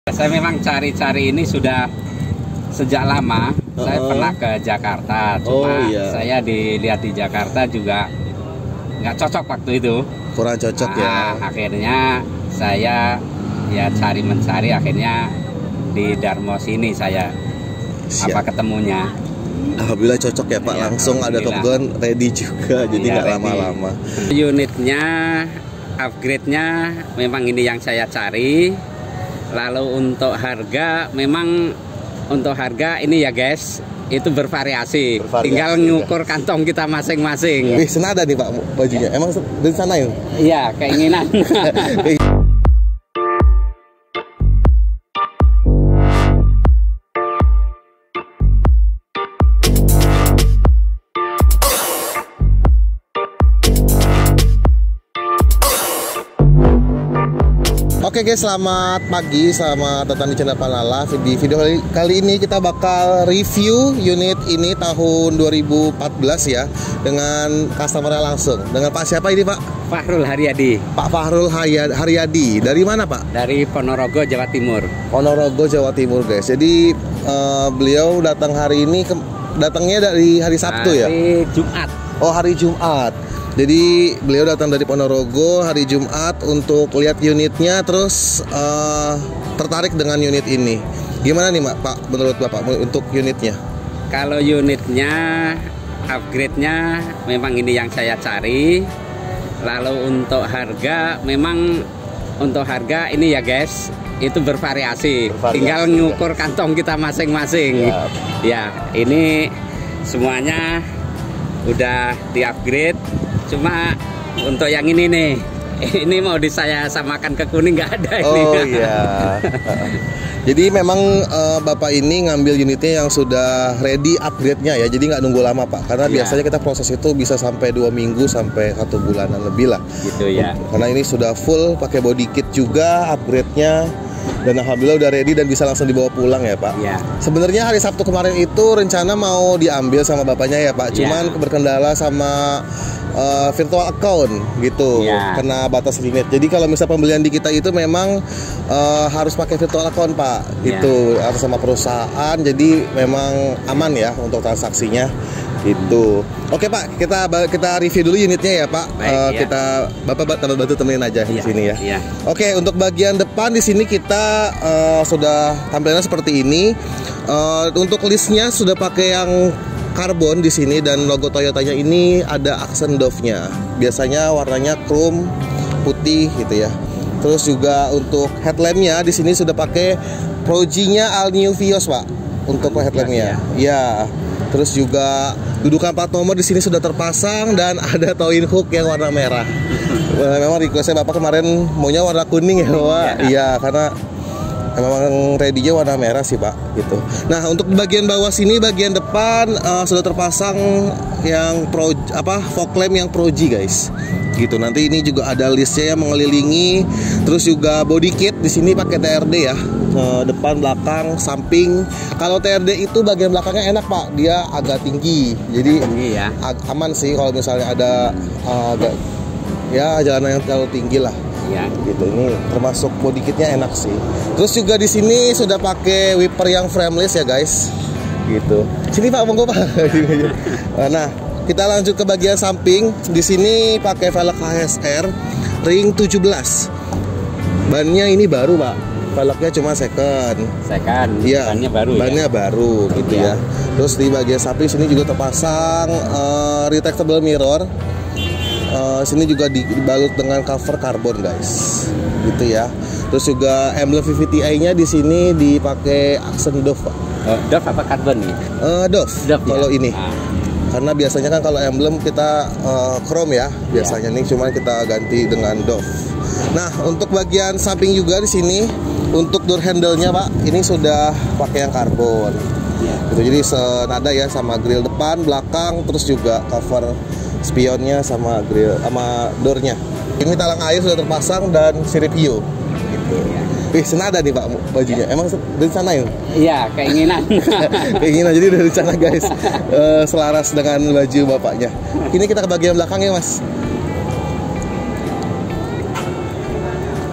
Saya memang cari-cari ini sudah sejak lama. Saya pernah ke Jakarta, cuma saya dilihat di Jakarta juga nggak cocok waktu itu. Kurang cocok ya. Akhirnya saya ya cari mencari, akhirnya di Darmo sini saya ketemunya. Alhamdulillah cocok ya Pak, langsung ada kebetulan ready juga, jadi nggak lama-lama. Unitnya, upgrade-nya memang ini yang saya cari. Lalu untuk harga, memang untuk harga ini ya guys, itu bervariasi. Tinggal ngukur kantong kita masing-masing. Wih, senada nih Pak bajunya, emang dari sana ya? Iya, keinginan. Oke guys, selamat pagi, selamat datang di channel Panala. Di video kali ini kita bakal review unit ini tahun 2014 ya, dengan customer langsung. Dengan Pak siapa ini Pak? Fahrul Haryadi. Pak Fahrul Haryadi. Dari mana Pak? Dari Ponorogo, Jawa Timur. Ponorogo, Jawa Timur guys. Jadi beliau datang hari ini, datangnya dari hari Sabtu ya? Hari Jumat. Oh, hari Jumat. Jadi beliau datang dari Ponorogo hari Jumat untuk lihat unitnya, terus tertarik dengan unit ini. Gimana nih Pak, menurut Bapak untuk unitnya? Kalau unitnya, upgrade-nya memang ini yang saya cari. Lalu untuk harga, memang untuk harga ini ya guys, itu bervariasi. Tinggal ngukur kantong kita masing-masing. Ya, ini semuanya udah di-upgrade. Cuma untuk yang ini nih, ini mau saya samakan ke kuning nggak ada ini. Oh iya. Jadi memang Bapak ini ngambil unitnya yang sudah ready upgrade-nya ya. Jadi nggak nunggu lama Pak. Karena biasanya kita proses itu bisa sampai 2 minggu sampai 1 bulanan lebih lah. Gitu ya. Karena ini sudah full, pakai body kit juga upgrade-nya. Dan alhamdulillah udah ready dan bisa langsung dibawa pulang ya Pak. Ya. Sebenarnya hari Sabtu kemarin itu rencana mau diambil sama bapaknya ya Pak. Cuman berkendala sama virtual account gitu, kena batas limit. Jadi kalau misal pembelian di kita itu memang harus pakai virtual account Pak. Itu harus sama perusahaan. Jadi memang aman ya untuk transaksinya. Itu. Oke Pak, kita review dulu unitnya ya Pak. Kita Bapak bantu temenin aja di sini ya. Oke, untuk bagian depan di sini kita sudah tampilannya seperti ini. Untuk listnya sudah pakai yang karbon di sini, dan logo Toyotanya ini ada aksen Dove-nya. Biasanya warnanya chrome putih gitu ya. Terus juga untuk headlampnya di sini sudah pakai Proji-nya All New Vios Pak untuk headlampnya. Ya. Terus juga dudukan plat nomor di sini sudah terpasang dan ada towing hook yang warna merah. Memang requestnya Bapak kemarin maunya warna kuning ya Pak. Iya, karena memang ready-nya warna merah sih Pak gitu. Nah, untuk bagian bawah sini, bagian depan sudah terpasang yang fog lamp yang Proji guys. Gitu. Nanti ini juga ada listnya yang mengelilingi. Terus juga body kit di sini pakai TRD ya. Depan, belakang, samping. Kalau TRD itu bagian belakangnya enak Pak, dia agak tinggi. Jadi aman sih kalau misalnya ada agak jalanan yang terlalu tinggi lah. Gitu, ini termasuk body kitnya enak sih. Terus juga di sini sudah pakai wiper yang frameless ya guys. Gitu. Sini Pak, monggo Pak. Nah, kita lanjut ke bagian samping. Di sini pakai velg HSR ring 17. Bannya ini baru Pak. Velgnya cuma second. Iya, bannya baru. Bannya baru gitu ya. Terus di bagian samping sini juga terpasang retractable mirror. Sini juga dibalut dengan cover karbon guys, gitu ya. Terus juga emblem VVTi-nya di sini dipakai aksen Dove Pak. Dove apa karbon nih? Dove kalau ini. Karena biasanya kan kalau emblem kita chrome ya biasanya nih, cuma kita ganti dengan Dove. Nah, untuk bagian samping juga di sini untuk door handle-nya Pak, ini sudah pakai yang karbon. Gitu, jadi senada ya sama grill depan, belakang, terus juga cover spionnya sama grill sama door-nya. Ini talang air sudah terpasang dan sirip hiu. Gitu. Wih, senada nih Pak bajunya. Emang dari sana ya? Iya, keinginan. Keinginan, jadi dari sana guys. Selaras dengan baju bapaknya. Ini kita ke bagian belakang ya Mas.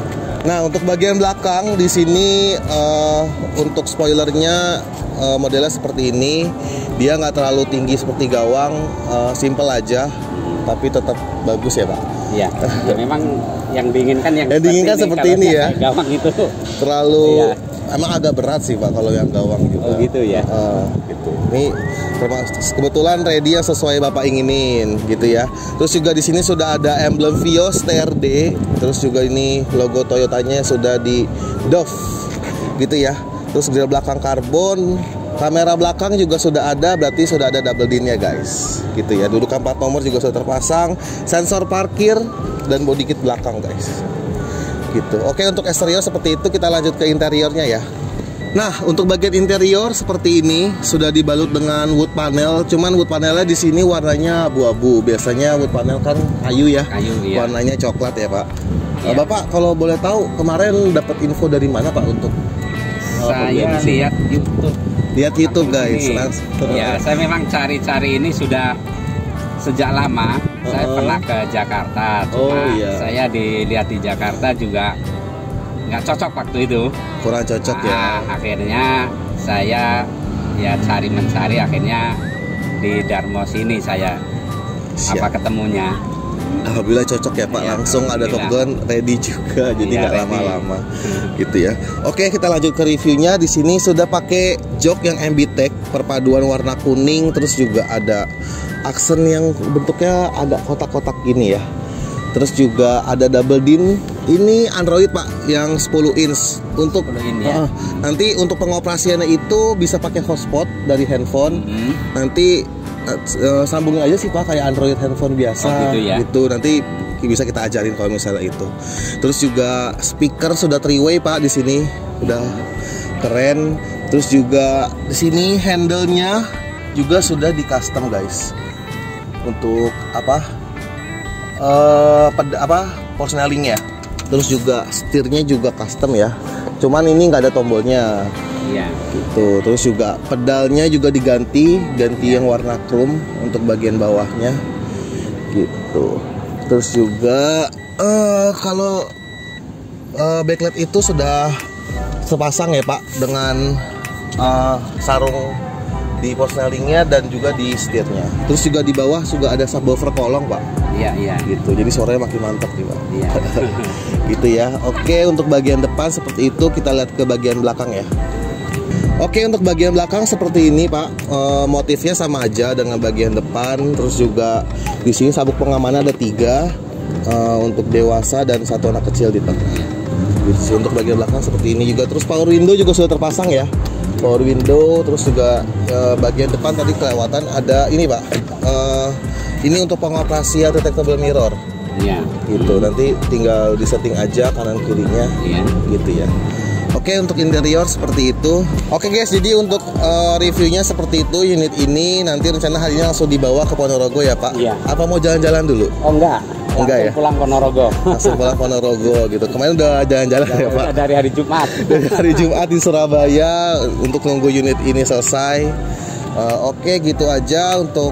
Nah, untuk bagian belakang di sini untuk spoilernya modelnya seperti ini. Dia nggak terlalu tinggi seperti gawang, simple aja, tapi tetap bagus ya Pak. Iya. Ya, memang yang diinginkan yang seperti ini ya. Gawang itu terlalu emang agak berat sih Pak kalau yang gawang juga. Oh gitu ya. Gitu. Ini kebetulan ready yang sesuai Bapak inginin gitu ya. Terus juga di sini sudah ada emblem Vios TRD. Terus juga ini logo Toyotanya sudah di Dove gitu ya. Terus grill belakang karbon, kamera belakang juga sudah ada, berarti sudah ada double din-nya guys. Gitu ya. Dudukan plat nomor juga sudah terpasang, sensor parkir dan body kit belakang guys. Gitu. Oke, untuk eksterior seperti itu, kita lanjut ke interiornya ya. Nah, untuk bagian interior seperti ini sudah dibalut dengan wood panel. Cuman wood panelnya di sini warnanya abu-abu. Biasanya wood panel kan kayu ya. Kayu, iya. Warnanya coklat ya Pak. Iya. Bapak kalau boleh tahu kemarin dapat info dari mana Pak untuk? Saya lihat YouTube. Lihat YouTube guys. Ya, saya memang cari-cari ini sudah sejak lama. Saya pernah ke Jakarta, cuma saya dilihat di Jakarta juga nggak cocok waktu itu. Kurang cocok ya. Akhirnya saya ya mencari, akhirnya di Darmo sini saya ketemunya. Alhamdulillah cocok ya Pak, langsung ada Top Gun ready juga, jadi nggak lama-lama gitu ya. Oke, kita lanjut ke reviewnya. Di sini sudah pakai jok yang Ambitech perpaduan warna kuning, terus juga ada aksen yang bentuknya agak kotak-kotak gini ya. Terus juga ada double din. Ini Android Pak, yang 10 inch. Untuk nanti untuk pengoperasiannya itu bisa pakai hotspot dari handphone. Nanti sambungin aja sih Pak, kayak Android handphone biasa gitu. Nanti bisa kita ajarin kalau misalnya itu. Terus juga speaker sudah 3-way Pak di sini. Udah keren. Terus juga di sini handle-nya juga sudah di custom guys. Untuk persneling ya. Terus juga setirnya juga custom ya. Cuman ini nggak ada tombolnya. Iya. Gitu. Terus juga pedalnya juga ganti yang warna chrome untuk bagian bawahnya. Gitu. Terus juga kalau backlight itu sudah terpasang ya Pak dengan sarung di persnelingnya dan juga di setirnya. Terus juga di bawah juga ada subwoofer kolong Pak. Iya. Gitu. Jadi suaranya makin mantap nih Pak. Iya. Gitu ya. Oke, untuk bagian depan seperti itu. Kita lihat ke bagian belakang ya. Oke, untuk bagian belakang seperti ini Pak. Motifnya sama aja dengan bagian depan. Terus juga di sini sabuk pengaman ada 3 untuk dewasa dan 1 anak kecil di tengah. Gitu. Untuk bagian belakang seperti ini juga. Terus power window juga sudah terpasang ya. Power window. Terus juga bagian depan tadi kelewatan ada ini Pak. Ini untuk pengoperasian detectable mirror. Iya. Gitu. Nanti tinggal disetting aja kanan kirinya. Iya. Gitu ya. Oke, untuk interior seperti itu. Oke guys, jadi untuk reviewnya seperti itu unit ini. Nanti rencana harinya langsung dibawa ke Ponorogo ya Pak. Iya. Apa mau jalan-jalan dulu? Oh enggak. Enggak ya? Pulang Ponorogo. Langsung pulang Ponorogo gitu. Kemarin udah jalan-jalan ya Pak? Dari hari Jumat. Dari hari Jumat di Surabaya untuk nunggu unit ini selesai. Oke, gitu aja untuk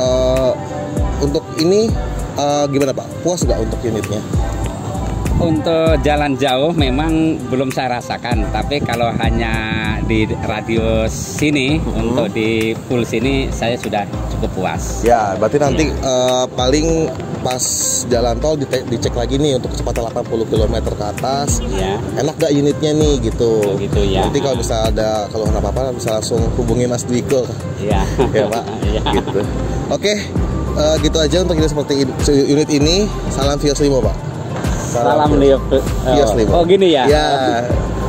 ini. Gimana Pak? Puas nggak untuk unitnya? Untuk jalan jauh memang belum saya rasakan, tapi kalau hanya di radius sini untuk di full sini saya sudah cukup puas. Ya, berarti nanti paling pas jalan tol dicek lagi nih untuk kecepatan 80 km ke atas. Ya. Enak gak unitnya nih gitu. Oh, gitu ya. Nanti kalau bisa ada keluhan apa-apa bisa langsung hubungi Mas Dwiko. Iya. Ya Pak. Ya. Gitu. Oke, gitu aja untuk seperti unit ini. Salam Vios Limo Pak. Salam Vios Limo. Oh gini ya. Ya.